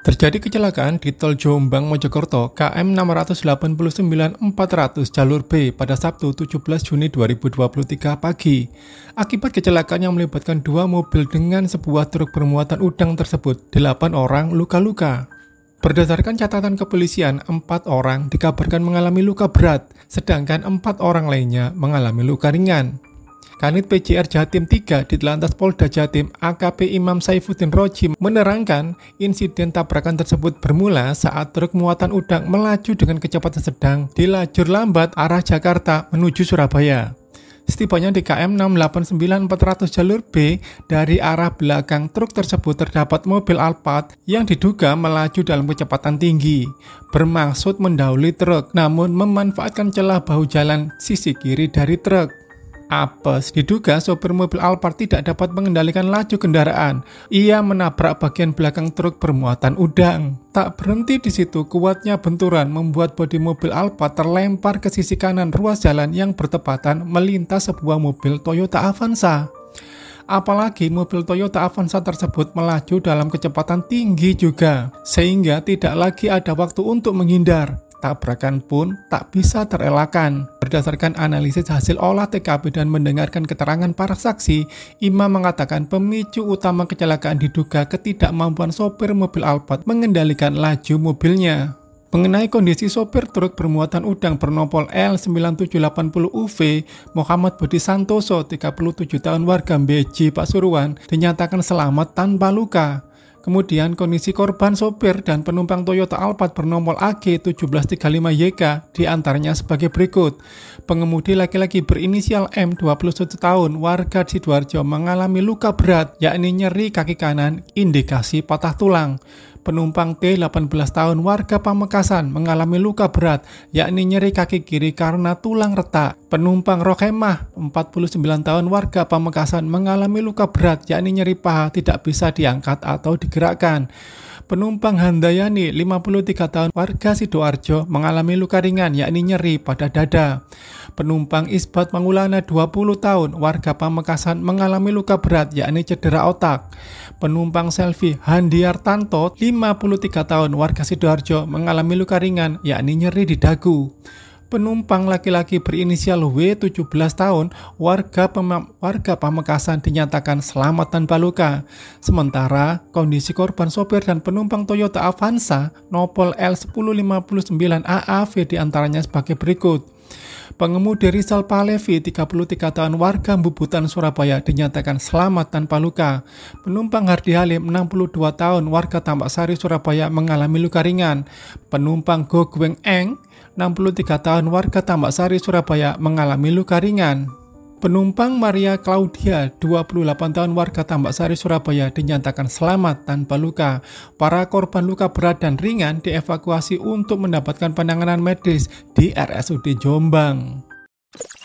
Terjadi kecelakaan di Tol Jombang Mojokerto KM 689 400 jalur B pada Sabtu 17 Juni 2023 pagi. Akibat kecelakaan yang melibatkan dua mobil dengan sebuah truk bermuatan udang tersebut, 8 orang luka-luka. Berdasarkan catatan kepolisian, 4 orang dikabarkan mengalami luka berat, sedangkan 4 orang lainnya mengalami luka ringan. Kanit PJR Jatim 3 di Telantas Polda Jatim AKP Imam Saifuddin Roji menerangkan insiden tabrakan tersebut bermula saat truk muatan udang melaju dengan kecepatan sedang di lajur lambat arah Jakarta menuju Surabaya. Setibanya di KM 689 400 jalur B, dari arah belakang truk tersebut terdapat mobil Alphard yang diduga melaju dalam kecepatan tinggi, bermaksud mendahului truk namun memanfaatkan celah bahu jalan sisi kiri dari truk. Apes, diduga sopir mobil Alphard tidak dapat mengendalikan laju kendaraan. Ia menabrak bagian belakang truk bermuatan udang. Tak berhenti di situ, kuatnya benturan membuat bodi mobil Alphard terlempar ke sisi kanan ruas jalan yang bertepatan melintas sebuah mobil Toyota Avanza. Apalagi mobil Toyota Avanza tersebut melaju dalam kecepatan tinggi juga, sehingga tidak lagi ada waktu untuk menghindar. Tabrakan pun tak bisa terelakkan. Berdasarkan analisis hasil olah TKP dan mendengarkan keterangan para saksi, Imam mengatakan pemicu utama kecelakaan diduga ketidakmampuan sopir mobil Alphard mengendalikan laju mobilnya. Mengenai kondisi sopir truk bermuatan udang bernomor L9780UV, Muhammad Budi Santoso, 37 tahun warga Beji, Pasuruan, dinyatakan selamat tanpa luka. Kemudian kondisi korban sopir dan penumpang Toyota Alphard bernomor AG1735YK diantaranya sebagai berikut. Pengemudi laki-laki berinisial M, 21 tahun, warga Sidoarjo mengalami luka berat, yakni nyeri kaki kanan, indikasi patah tulang. Penumpang T, 18 tahun, warga Pamekasan, mengalami luka berat, yakni nyeri kaki kiri karena tulang retak. Penumpang Rohemah, 49 tahun, warga Pamekasan, mengalami luka berat, yakni nyeri paha tidak bisa diangkat atau digerakkan. Penumpang Handayani, 53 tahun, warga Sidoarjo, mengalami luka ringan, yakni nyeri pada dada. Penumpang Isbat Mangulana, 20 tahun, warga Pamekasan, mengalami luka berat, yakni cedera otak. Penumpang Selvi Handiartanto, 53 tahun, warga Sidoarjo, mengalami luka ringan, yakni nyeri di dagu. Penumpang laki-laki berinisial W, 17 tahun, warga Pamekasan, dinyatakan selamat tanpa luka. Sementara kondisi korban sopir dan penumpang Toyota Avanza Nopol L1059AAV diantaranya sebagai berikut. Pengemudi Rizal Palevi, 33 tahun, warga Bubutan, Surabaya, dinyatakan selamat tanpa luka. Penumpang Hardi Halim, 62 tahun, warga Tambak Sari, Surabaya, mengalami luka ringan. Penumpang Go Gweng Eng, 63 tahun, warga Tambak Sari, Surabaya, mengalami luka ringan. Penumpang Maria Claudia, 28 tahun, warga Tambak Sari, Surabaya, dinyatakan selamat tanpa luka. Para korban luka berat dan ringan dievakuasi untuk mendapatkan penanganan medis di RSUD Jombang.